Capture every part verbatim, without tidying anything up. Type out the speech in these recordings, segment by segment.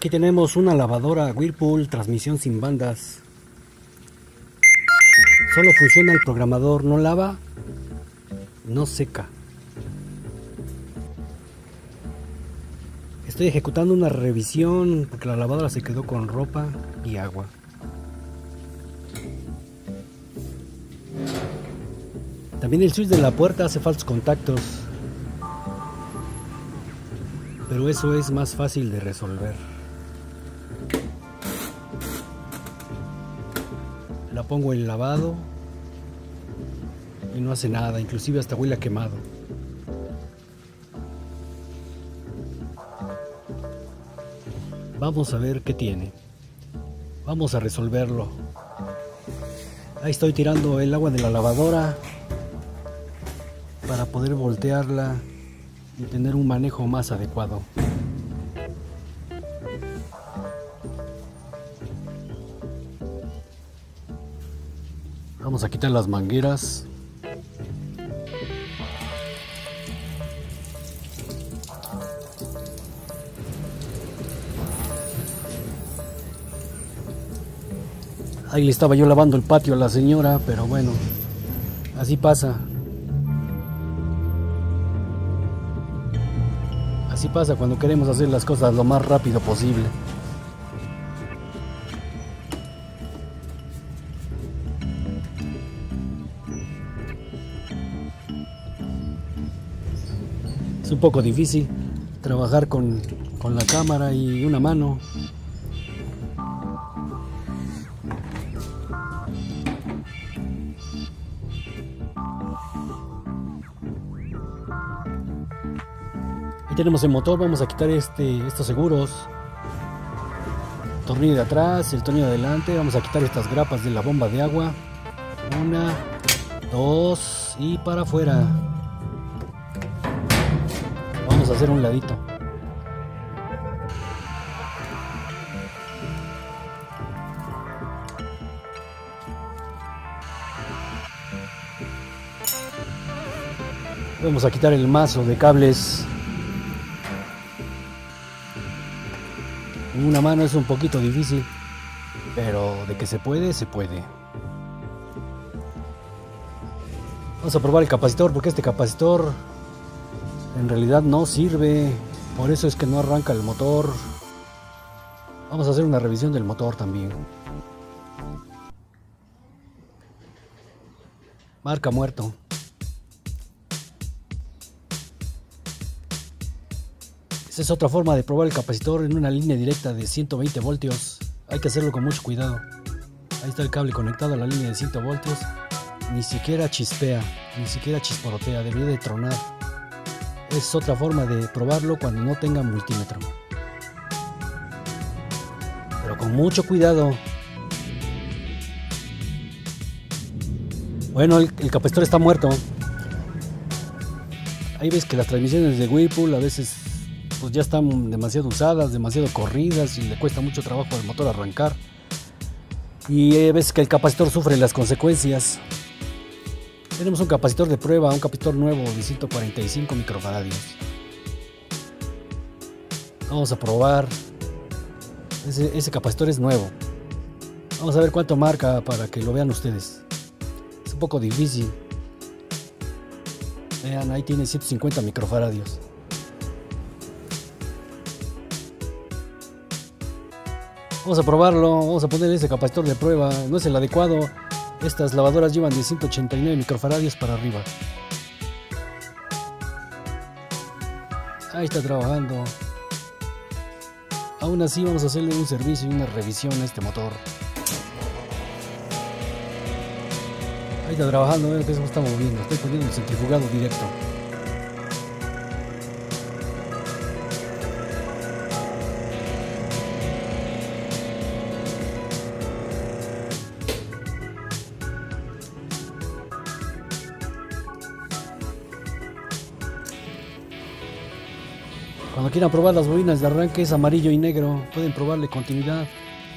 Aquí tenemos una lavadora Whirlpool, transmisión sin bandas. Solo funciona el programador, no lava, no seca. Estoy ejecutando una revisión porque la lavadora se quedó con ropa y agua. También el switch de la puerta hace falsos contactos, pero eso es más fácil de resolver. La pongo en lavado y no hace nada, inclusive hasta huele a quemado. Vamos a ver qué tiene. Vamos a resolverlo. Ahí estoy tirando el agua de la lavadora para poder voltearla y tener un manejo más adecuado. Vamos a quitar las mangueras. Ahí le estaba yo lavando el patio a la señora, pero bueno, así pasa. Así pasa cuando queremos hacer las cosas lo más rápido posible. Es un poco difícil trabajar con, con la cámara y una mano. Ahí tenemos el motor, vamos a quitar este, estos seguros. Tornillo de atrás, el tornillo de adelante, vamos a quitar estas grapas de la bomba de agua. Una, dos y para afuera. Vamos a hacer un ladito. Vamos a quitar el mazo de cables. En una mano es un poquito difícil, pero de que se puede, se puede. Vamos a probar el capacitor porque este capacitor en realidad no sirve, por eso es que no arranca el motor. Vamos a hacer una revisión del motor también. Marca muerto. Esa es otra forma de probar el capacitor en una línea directa de ciento veinte voltios. Hay que hacerlo con mucho cuidado. Ahí está el cable conectado a la línea de cien voltios. Ni siquiera chispea, ni siquiera chisporotea, debería de tronar. Es otra forma de probarlo cuando no tenga multímetro. Pero con mucho cuidado. Bueno, el, el capacitor está muerto. Ahí ves que las transmisiones de Whirlpool a veces pues ya están demasiado usadas, demasiado corridas y le cuesta mucho trabajo al motor arrancar. Y hay veces que el capacitor sufre las consecuencias. Tenemos un capacitor de prueba, un capacitor nuevo de ciento cuarenta y cinco microfaradios. Vamos a probar. Ese, ese capacitor es nuevo. Vamos a ver cuánto marca para que lo vean ustedes. Es un poco difícil. Vean, ahí tiene ciento cincuenta microfaradios. Vamos a probarlo, vamos a poner ese capacitor de prueba. No es el adecuado. Estas lavadoras llevan de ciento ochenta y nueve microfaradios para arriba. Ahí está trabajando. Aún así vamos a hacerle un servicio y una revisión a este motor. Ahí está trabajando, vean que se está moviendo. Estoy poniendo el centrifugado directo. Cuando quieran probar las bobinas de arranque es amarillo y negro, pueden probarle continuidad.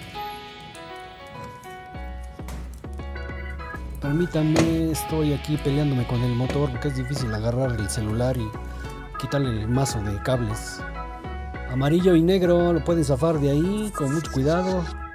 Permítanme, estoy aquí peleándome con el motor porque es difícil agarrar el celular y quitarle el mazo de cables. Amarillo y negro, lo pueden zafar de ahí con mucho cuidado.